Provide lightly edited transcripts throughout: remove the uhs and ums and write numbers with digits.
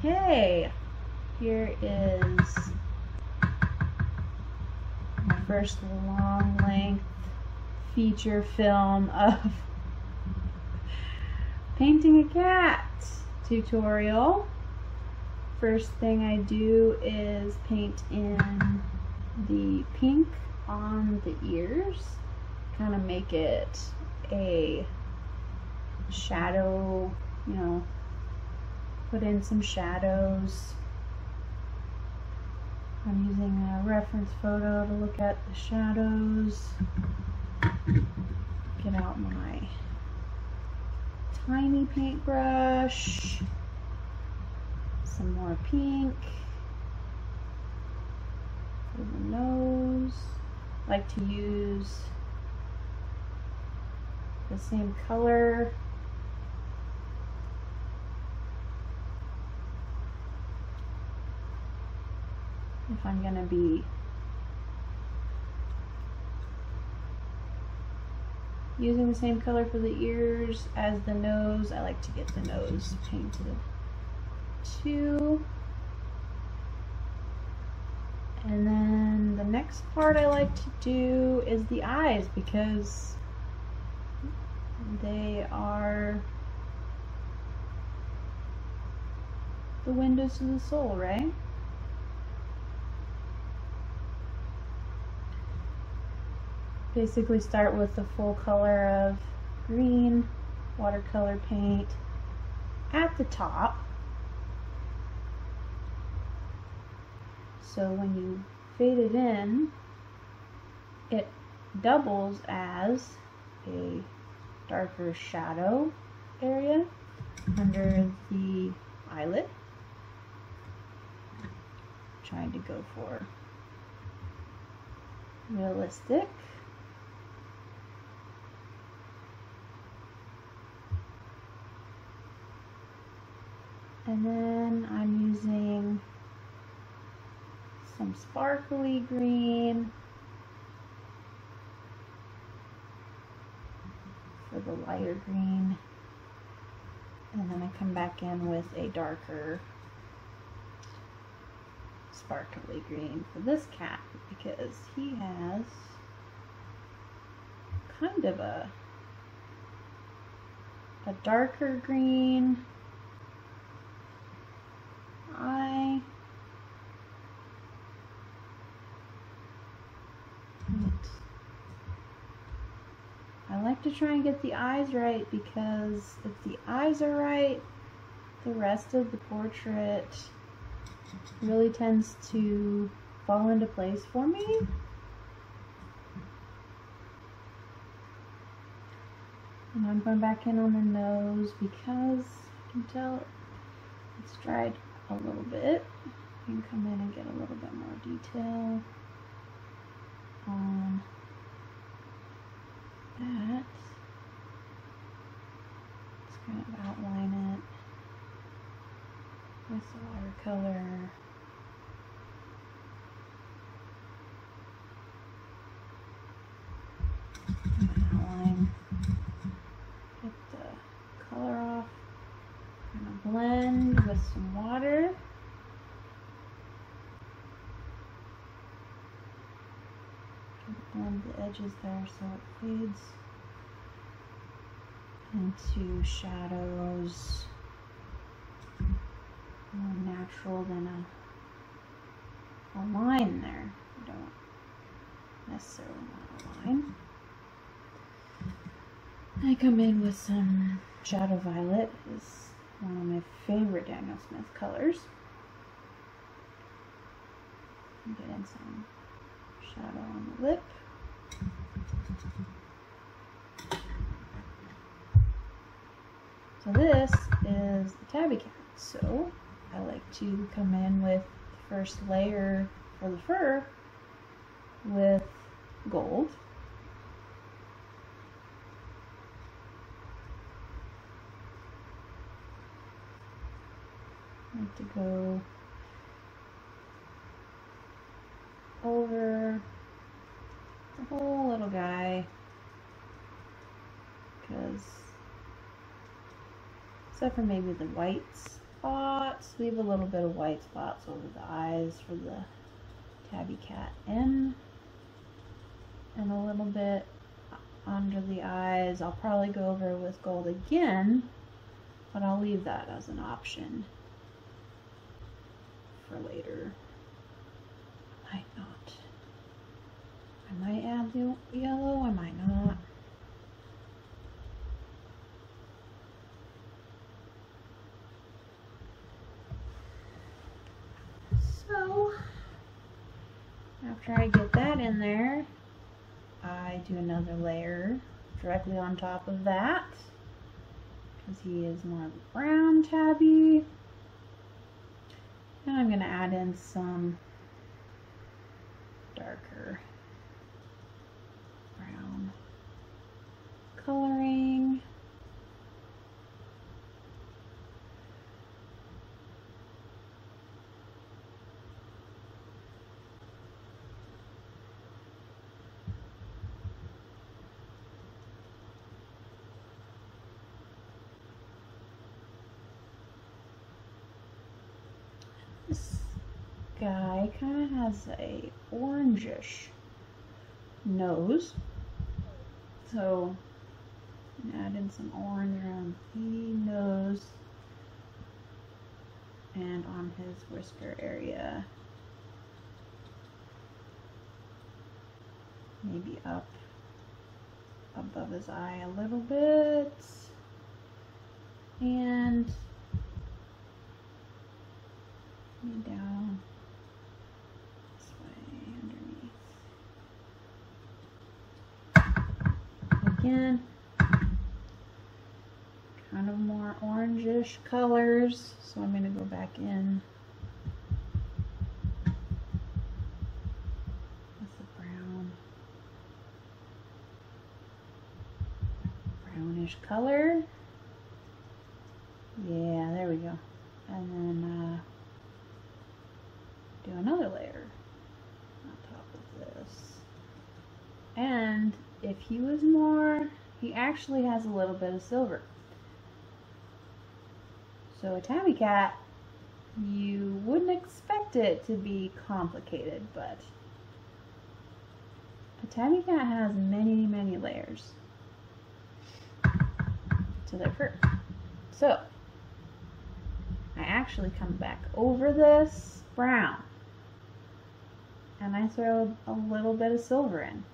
Okay, here is my first long length feature film of painting a cat tutorial. First thing I do is paint in the pink on the ears, kind of make it a shadow, you know, put in some shadows. I'm using a reference photo to look at the shadows. Get out my tiny paintbrush, some more pink for the nose. I like to use the same color if I'm going to be using the same color for the ears as the nose. I like to get the nose painted too. And then the next part I like to do is the eyes, because they are the windows to the soul, right? Basically start with the full color of green watercolor paint at the top. So when you fade it in, it doubles as a darker shadow area under the eyelid. Trying to go for realistic. And then I'm using some sparkly green for the lighter green. And then I come back in with a darker sparkly green for this cat, because he has kind of a darker green eye. I like to try and get the eyes right, because if the eyes are right, the rest of the portrait really tends to fall into place for me. And I'm going back in on the nose because I can tell it's dried a little bit. You can come in and get a little bit more detail on that. Just kind of outline it with the watercolor. Outline. Get the color off. I'm going to blend with some water. Blend the edges there so it fades into shadows, more natural than a line there. I don't necessarily want a line. I come in with some Shadow Violet. It's one of my favorite Daniel Smith colors. And get in some shadow on the lip. So this is the tabby cat. So I like to come in with the first layer for the fur with gold. I like to go over the whole little guy, because except for maybe the whites, spots. Leave a little bit of white spots over the eyes for the tabby cat and a little bit under the eyes. I'll probably go over with gold again, but I'll leave that as an option for later. I might not. I might add the yellow, I might not. So, after I get that in there, I do another layer directly on top of that, because he is more of a brown tabby. And I'm going to add in some darker brown coloring. This guy kind of has a orangish nose, so add in some orange around the nose and on his whisker area, maybe up above his eye a little bit, and down this way underneath. Again, kind of more orangish colors, so I'm going to go back in with the brownish color. Yeah, there we go. And then do another layer on top of this. And if he was more, he actually has a little bit of silver. So a tabby cat, you wouldn't expect it to be complicated, but a tabby cat has many, many layers to their fur. So I actually come back over this brown and I throw a little bit of silver in.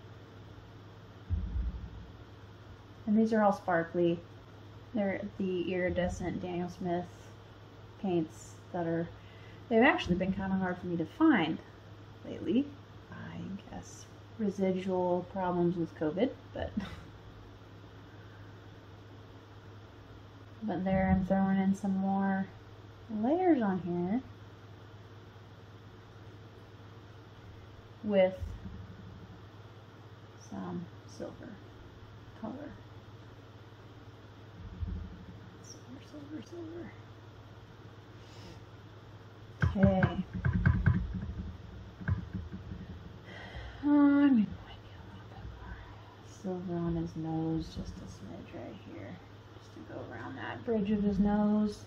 And these are all sparkly. They're the iridescent Daniel Smith paints that they've actually been kind of hard for me to find lately. I guess residual problems with COVID, but there I'm throwing in some more layers on here with some silver color. Silver, silver. Okay. I'm going to maybe a little bit more silver on his nose, just a smidge right here, just to go around that bridge of his nose.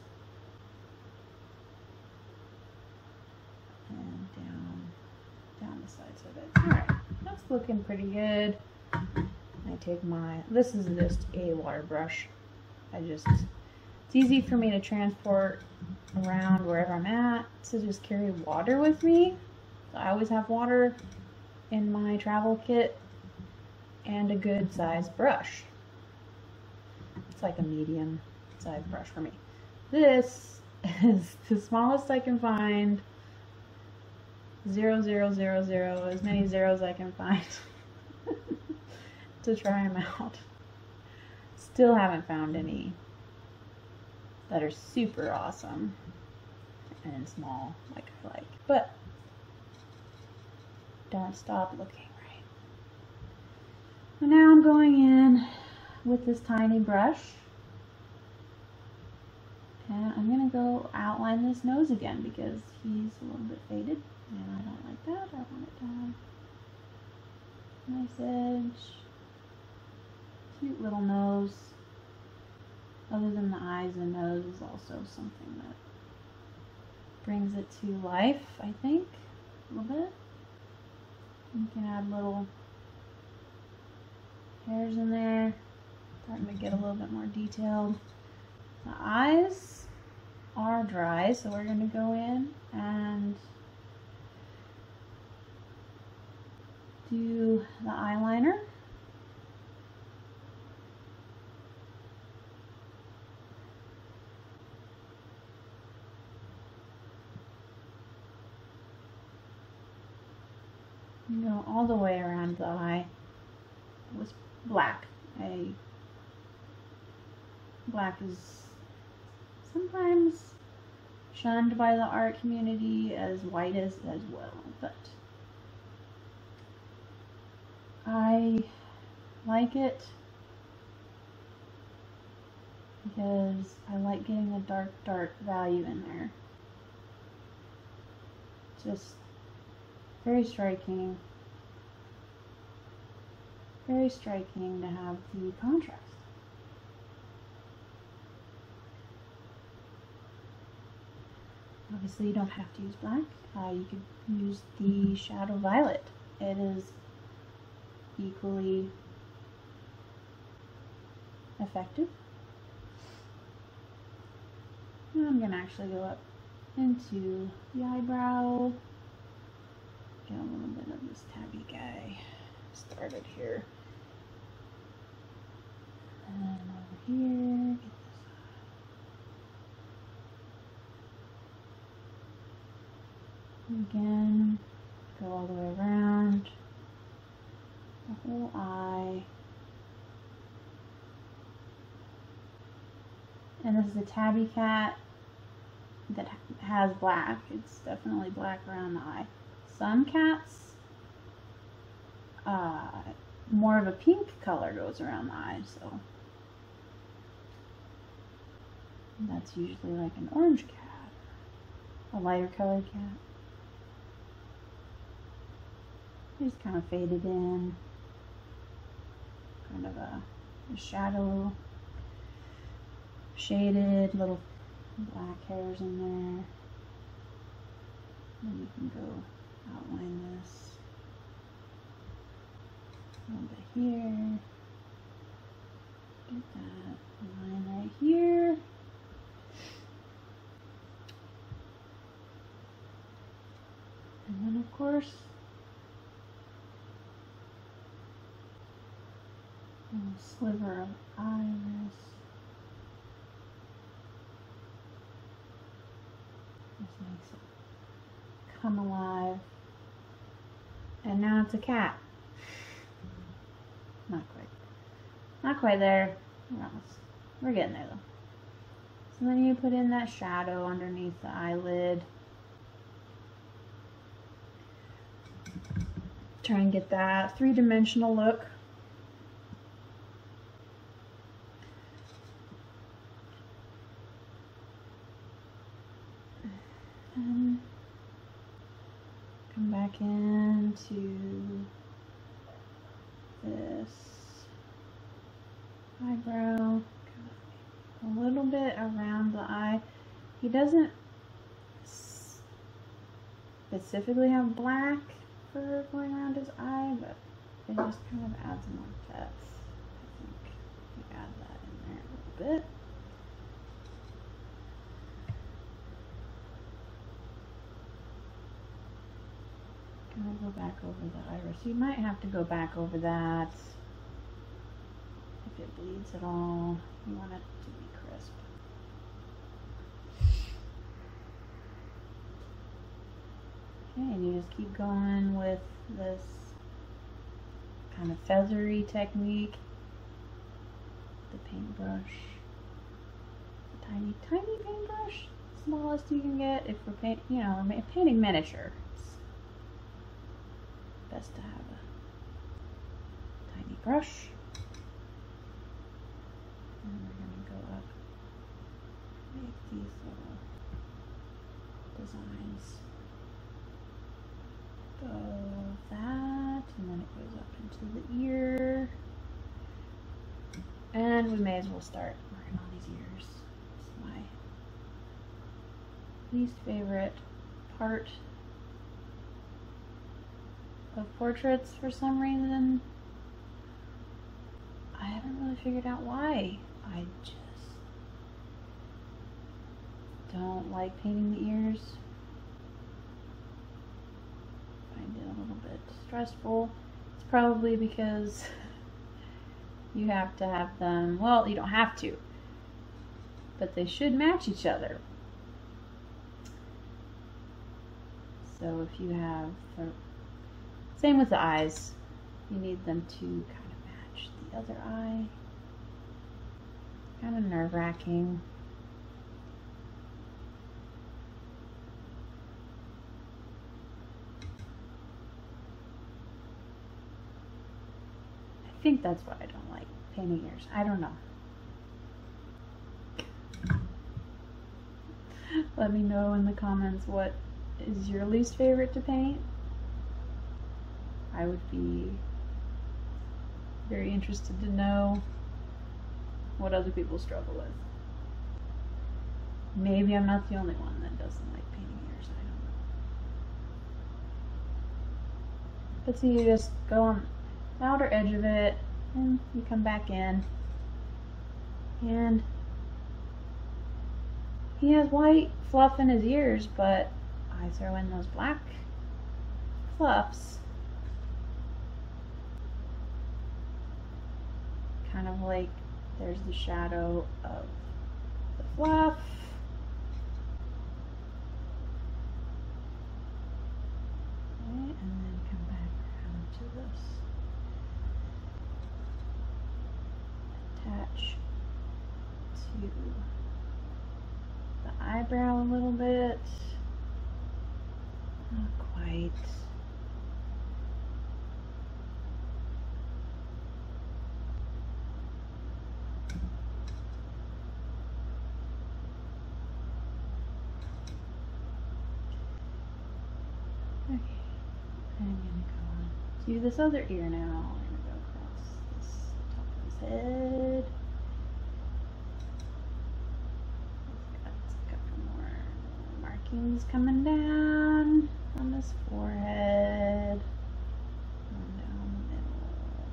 And down the sides of it. Alright, that's looking pretty good. I take this is just a water brush. It's easy for me to transport around wherever I'm at, to just carry water with me. So I always have water in my travel kit and a good sized brush. It's like a medium sized brush for me. This is the smallest I can find. 0, 0, 0, 0, as many zeros I can find to try them out. Still haven't found any that are super awesome and small like I like, but don't stop looking, right? So now I'm going in with this tiny brush and I'm gonna go outline this nose again because he's a little bit faded and I don't like that. I want it to have a nice edge, cute little nose. Other than the eyes and nose is also something that brings it to life, I think, a little bit. You can add little hairs in there, starting to get a little bit more detailed. The eyes are dry, so we're going to go in and do the eyeliner. You go all the way around the eye. It was black. Black is sometimes shunned by the art community, as white is as well, but I like it because I like getting a dark value in there. Just very striking to have the contrast. Obviously you don't have to use black, you could use the shadow violet. It is equally effective. And I'm going to actually go up into the eyebrow, get a little bit of this tabby guy started here. And then over here, get this again, go all the way around the whole eye. And this is a tabby cat that has black. It's definitely black around the eye. Some cats, more of a pink color goes around the eye, so that's usually like an orange cat, a lighter colored cat. Just kind of faded in, kind of a shadow, shaded little black hairs in there. Then you can go outline this a little bit here. Get that line right here. And then of course, a little sliver of iris. This makes it come alive. And now it's a cat. Not quite. Not quite there. We're getting there though. So then you put in that shadow underneath the eyelid. Try and get that three-dimensional look. And come back into this eyebrow, a little bit around the eye. He doesn't specifically have black fur going around his eye, but it just kind of adds more depth. I think we add that in there a little bit. And I'll go back over the iris. You might have to go back over that if it bleeds at all. You want it to be crisp. Okay, and you just keep going with this kind of feathery technique. The paintbrush. A tiny, tiny paintbrush. Smallest you can get if we're painting miniature. Best to have a tiny brush. And we're going to go up, make these little designs. Go that, and then it goes up into the ear. And we may as well start working on these ears. least favorite part of portraits for some reason. I haven't really figured out why. I just don't like painting the ears. Find it a little bit stressful. It's probably because you have to have them, well, you don't have to, but they should match each other. So if you have the same with the eyes, you need them to kind of match the other eye. Kind of nerve-wracking. I think that's why I don't like painting ears. I don't know. Let me know in the comments what is your least favorite to paint. I would be very interested to know what other people struggle with. Maybe I'm not the only one that doesn't like painting ears. I don't know. But see, you just go on the outer edge of it and you come back in, and he has white fluff in his ears, but I throw in those black fluffs, kind of like there's the shadow of the fluff. Okay, and then come back around to this. Attach to the eyebrow a little bit. Not quite. Okay, I'm gonna go on to this other ear now. We're gonna go across this top of his head. He's got a couple more markings coming down on his forehead. Going down the middle.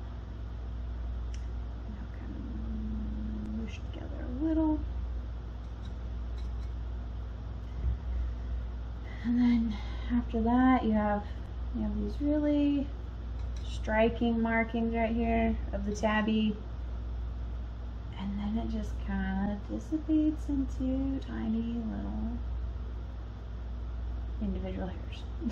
Now kind of mush together a little. And then after that, you have these really striking markings right here of the tabby, and then it just kind of dissipates into tiny little individual hairs.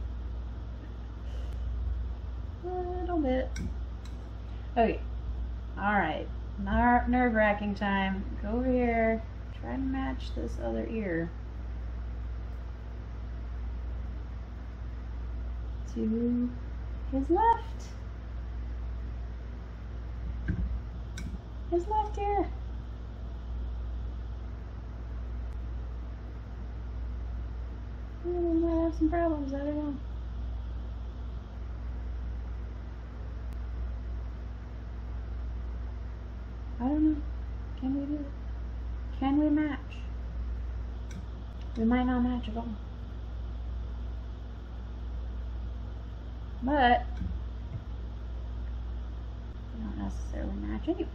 A little bit. Okay, alright, nerve-wracking time. Go over here, try to match this other ear to his left. His left ear. We might have some problems, I don't know. I don't know. Can we do it? Can we match? We might not match at all. But we don't necessarily match anyway.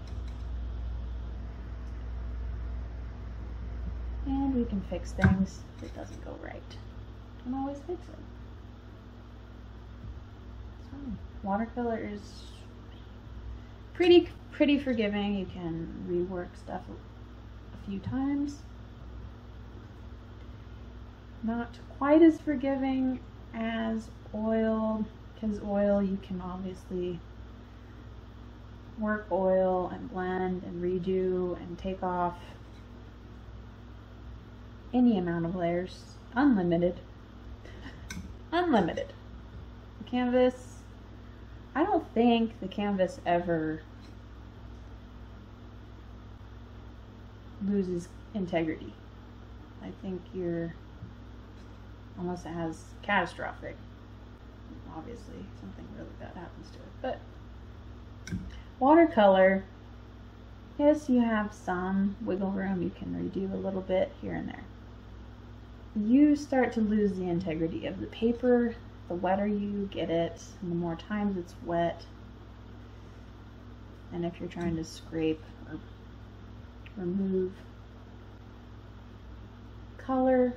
And we can fix things if it doesn't go right. You can always fix it. It's fine. Watercolor is pretty forgiving. You can rework stuff a few times. Not quite as forgiving as oil, because oil you can obviously work oil and blend and redo and take off any amount of layers. Unlimited. Unlimited. The canvas, I don't think the canvas ever loses integrity. I think unless it has catastrophic, obviously something really bad happens to it. But watercolor, yes, you have some wiggle room. You can redo a little bit here and there. you start to lose the integrity of the paper. The wetter you get it, and the more times it's wet. And if you're trying to scrape or remove color,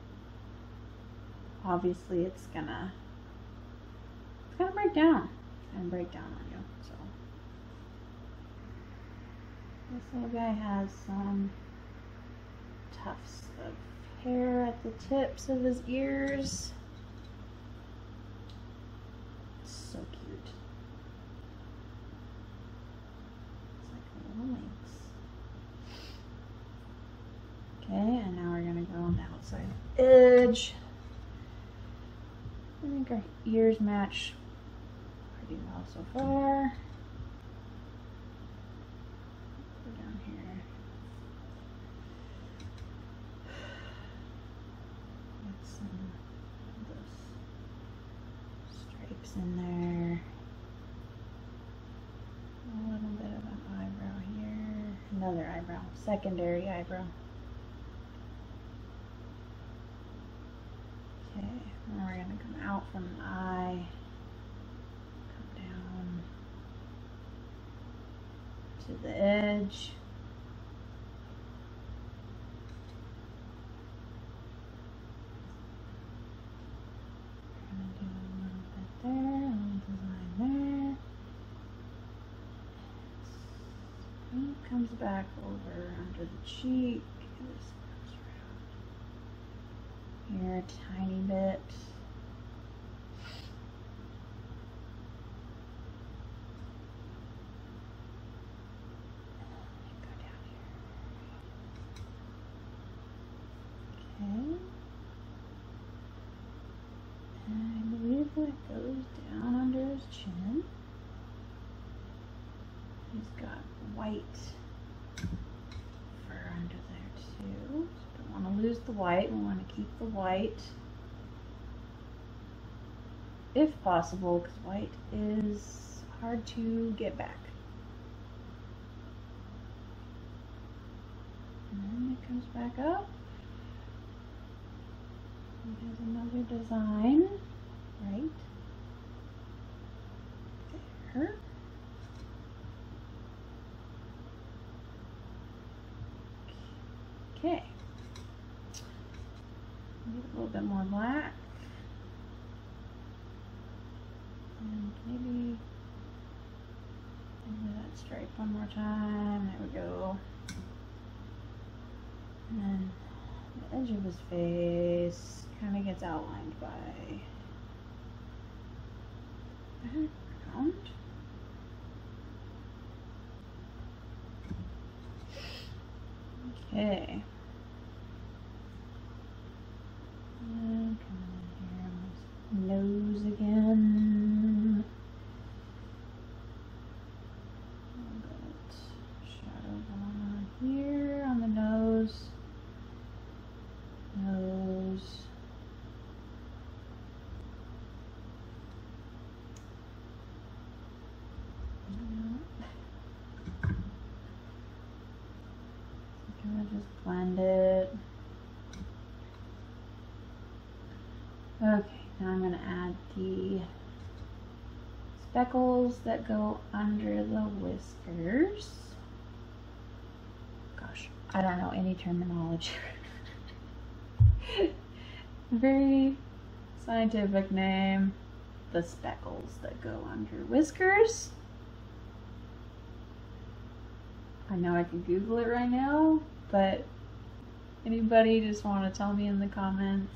obviously it's gonna break down. It's gonna break down on you. So this little guy has some tufts of hair at the tips of his ears. So cute. It's like a little lynx. Okay, and now we're gonna go on the outside edge. I think our ears match pretty well so far. Go down here. Get some of those stripes in there. A little bit of an eyebrow here. Another eyebrow. Secondary eyebrow. Okay, now we're going to come out from the eye, come down to the edge. We're going to do a little bit there, a little design there. It comes back over under the cheek. Here, a tiny bit. Go down here. Okay. And I believe that goes down under his chin. He's got white fur under there too. Don't want to lose the white. We want to keep the white if possible, because white is hard to get back. And then it comes back up. He has another design right there. Okay. A little bit more black. And maybe that stripe one more time. There we go. And then the edge of his face kind of gets outlined by background. Okay. And come in here, nose again. A little bit shadow going on here on the nose. Nose. Kind of just blend it. Okay, now I'm going to add the speckles that go under the whiskers. Gosh, I don't know any terminology. Very scientific name. The speckles that go under whiskers. I know I can Google it right now, but anybody just want to tell me in the comments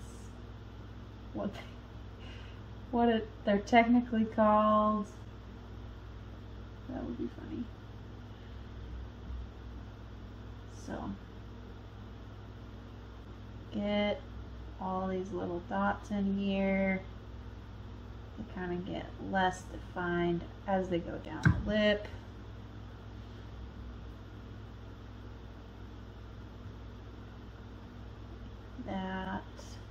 what they're technically called? That would be funny. So get all these little dots in here. They kind of get less defined as they go down the lip. That.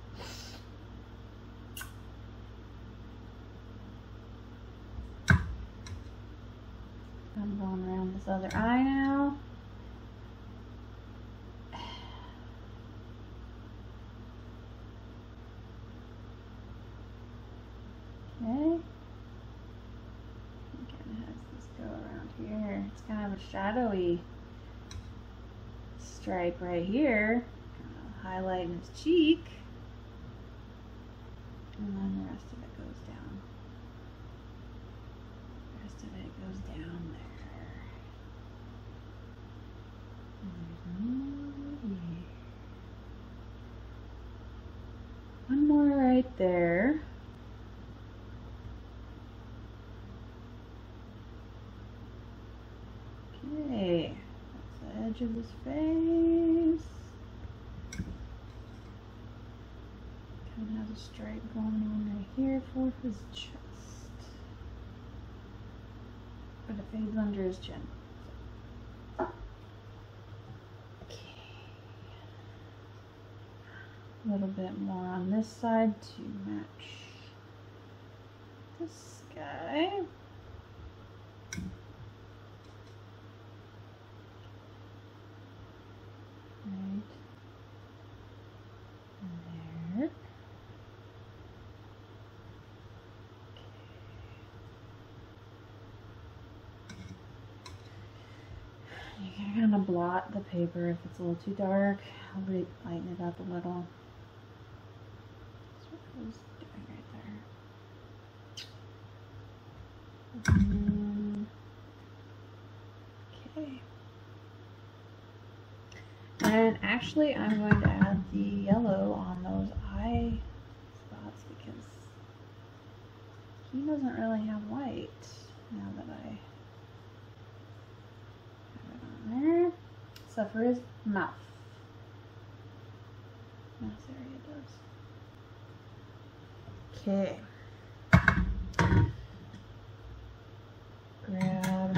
I'm going around this other eye now. Okay. It kind of has this go around here. It's kind of a shadowy stripe right here. Highlighting his cheek. And then the rest of it goes down. The rest of it goes down there. And there's one more right there. Okay, that's the edge of his face. Kind of has a stripe going on right here for his chest. But it fades under his chin. A little bit more on this side to match this guy. Right there. You can kind of blot the paper if it's a little too dark. I'll lighten it up a little. That's what I was doing right there. Okay. And actually, I'm going to add the yellow on those eye spots because he doesn't really have white now that I have it on there. Except for his mouth. Mouth area does. Okay. Grab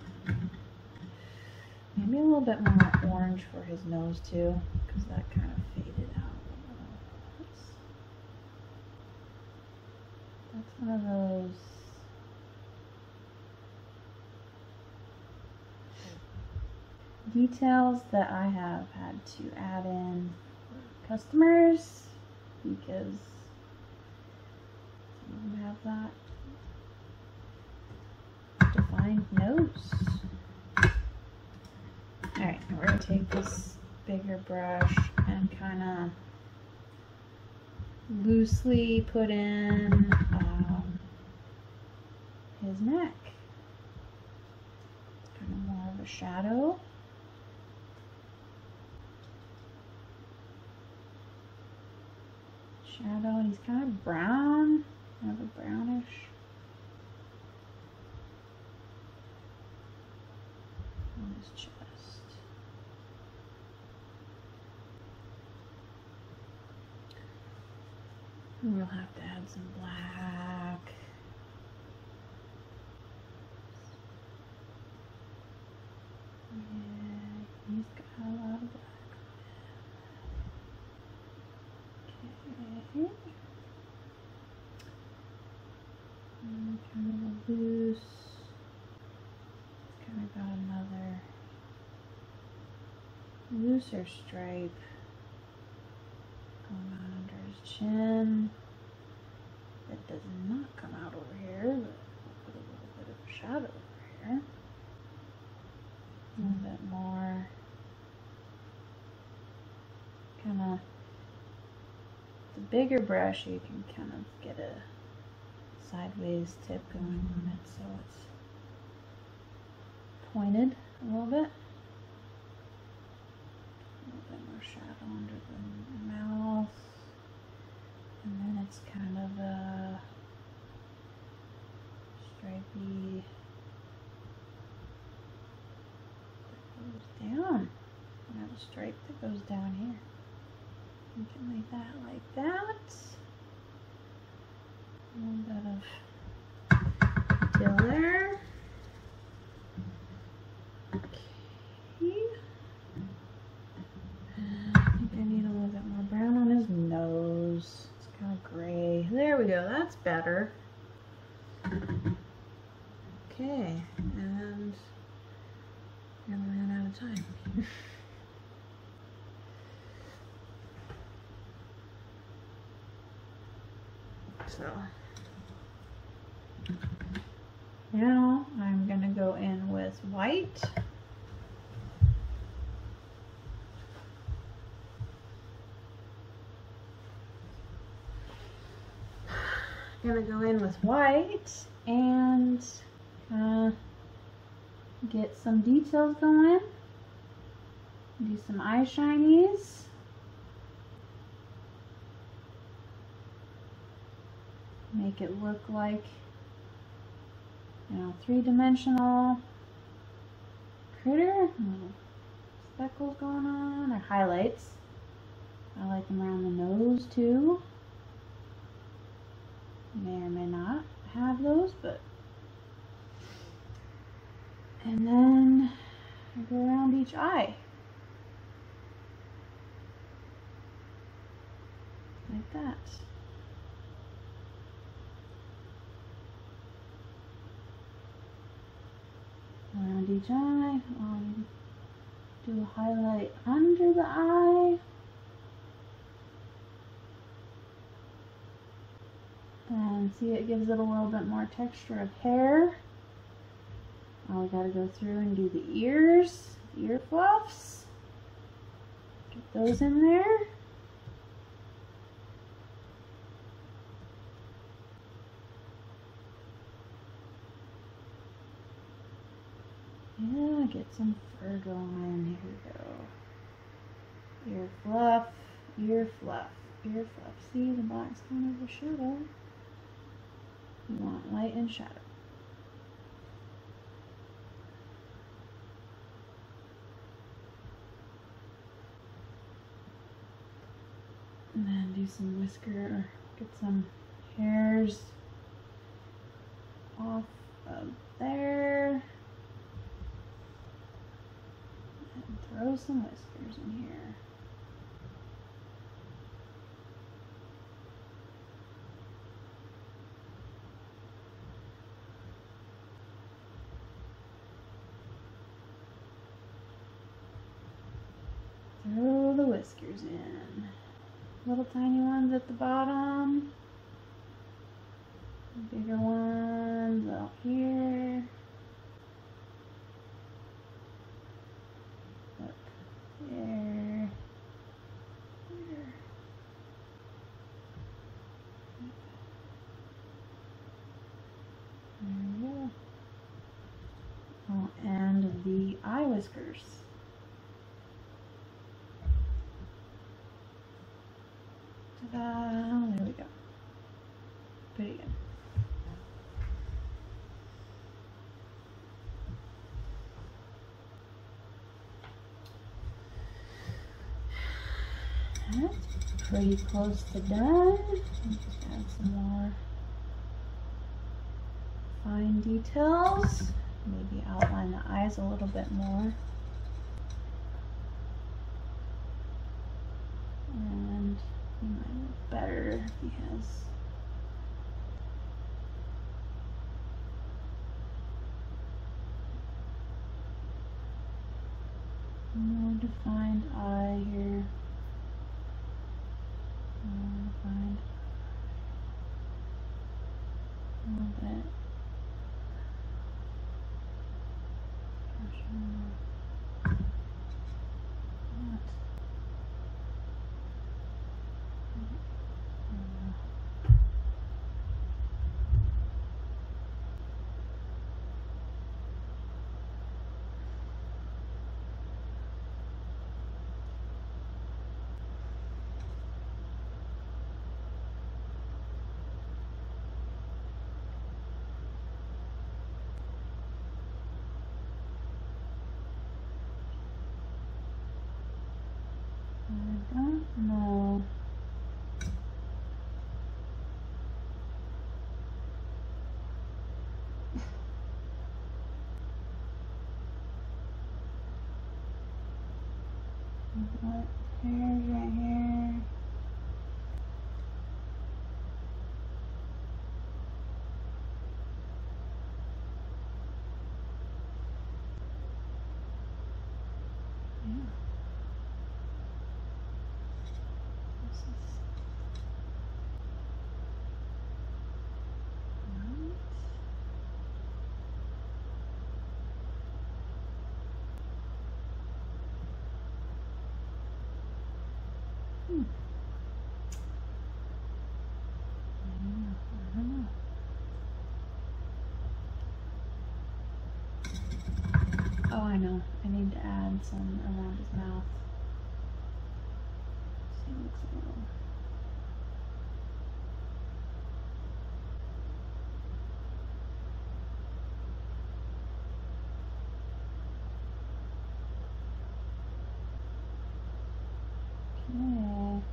maybe a little bit more orange for his nose too, because that kind of faded out a little. That's one of those details that I have had to add in for customers because some of them have that defined nose. Alright, we're going to take this bigger brush and kind of loosely put in his neck. It's kind of more of a shadow. And he's kind of brown, kind of a brownish. On his chest. And we'll have to add some black. Yeah, he's got a lot of black. Okay. And kind of a loose. It's kind of got another looser stripe going on under his chin. That does not come out over here, but we'll put a little bit of a shadow over here. A little bit more. Kind of. The bigger brush, you can kind of get a sideways tip going on it, so it's pointed a little bit. A little bit more shadow under the mouth, and then it's kind of a stripey that goes down. And I have a stripe that goes down here. You can make that like that. A little bit of detail there. Okay. I think I need a little bit more brown on his nose. It's kind of gray. There we go. That's better. Okay. And we ran out of time. So, Now I'm going to go in with white. Gonna go in with white and get some details going. Do some eye shinies. Make it look like, you know, three-dimensional critter. Little speckles going on. They're highlights. I like them around the nose too. May or may not have those, but. And then I go around each eye. Like that. Around each eye. Do a highlight under the eye. And see, it gives it a little bit more texture of hair. Now we gotta go through and do the ears, ear fluffs. Get those in there. Yeah, get some fur going. Here we go. Ear fluff, ear fluff, ear fluff. See, the black's kind of a shadow. You want light and shadow. And then do some whisker, get some hairs off of there. And throw some whiskers in here. Throw the whiskers in. Little tiny ones at the bottom. Bigger ones out here. Look. There. There. There we go. Oh, and the eye whiskers. There we go. Pretty good. That's pretty close to done. Just add some more fine details. Maybe outline the eyes a little bit more. And he might look better if he has more defined eye here. More defined. A little bit. I don't know. What hairs right here? Yeah. This is right. I don't know. Oh, I know. I need to add some around his mouth. So he looks a little. Okay.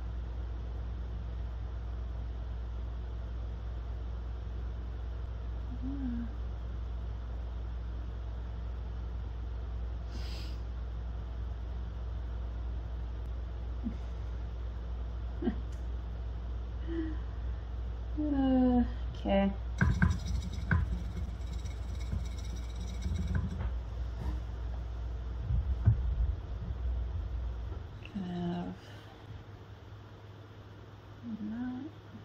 Okay. Kind of. Not.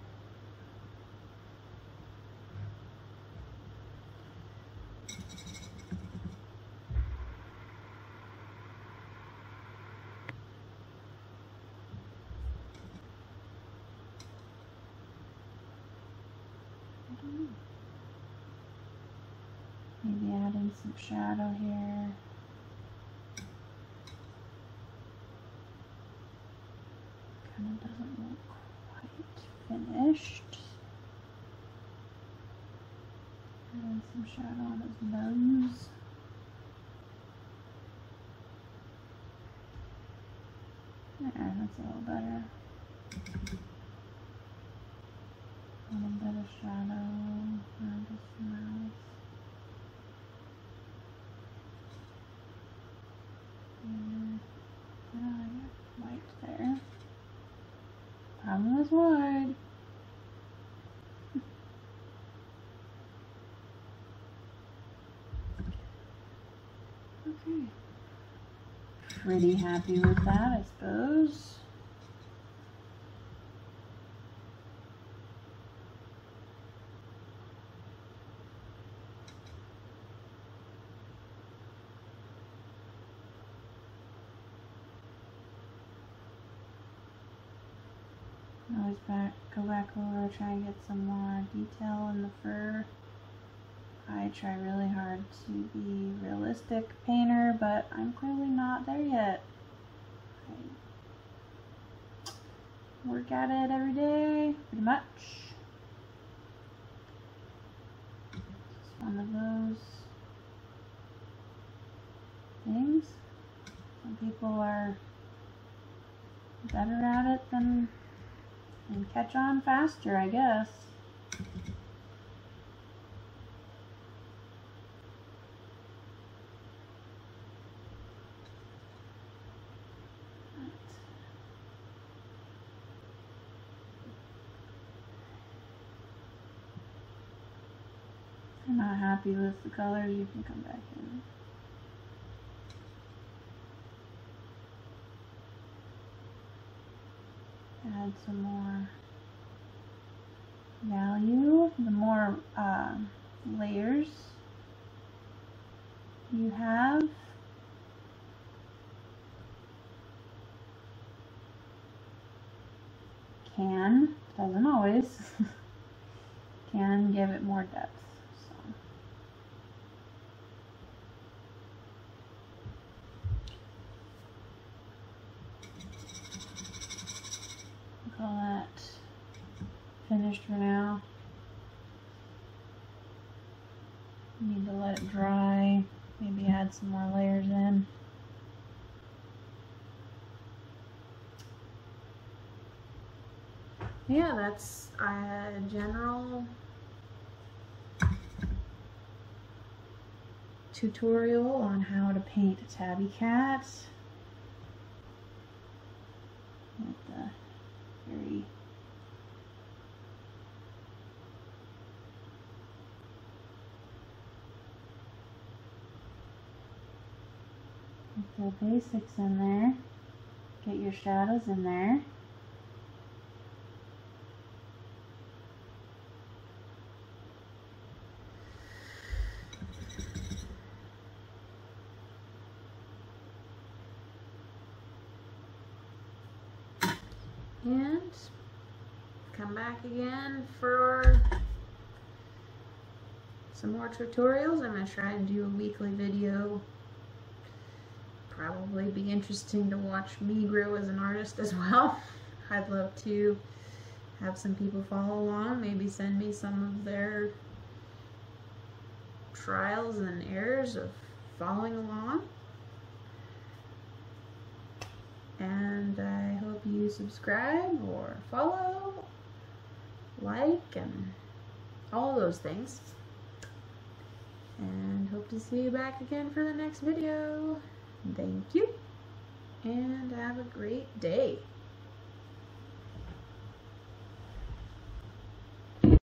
Maybe adding some shadow here. Kind of doesn't look quite finished. Adding some shadow on his nose. There, that's a little better. A little bit of shadow around his mouth. White there. Problem is wide. Okay. Pretty happy with that, I suppose. Always go back over, try and get some more detail in the fur. I try really hard to be realistic painter, but I'm clearly not there yet. I work at it every day, pretty much. It's one of those things. Some people are better at it than and catch on faster, I guess. If you're not happy with the colors, you can come back in. Add some more value. The more layers you have, doesn't always, can give it more depth. Call that finished for now. Need to let it dry, maybe add some more layers in. Yeah, that's a general tutorial on how to paint a tabby cat with the very with the basics in there. Get your shadows in there. and come back again for some more tutorials. I'm going to try and do a weekly video. Probably be interesting to watch me grow as an artist as well. I'd love to have some people follow along, maybe send me some of their trials and errors of following along. And I hope you subscribe or follow, like, and all those things. And hope to see you back again for the next video. Thank you, and have a great day.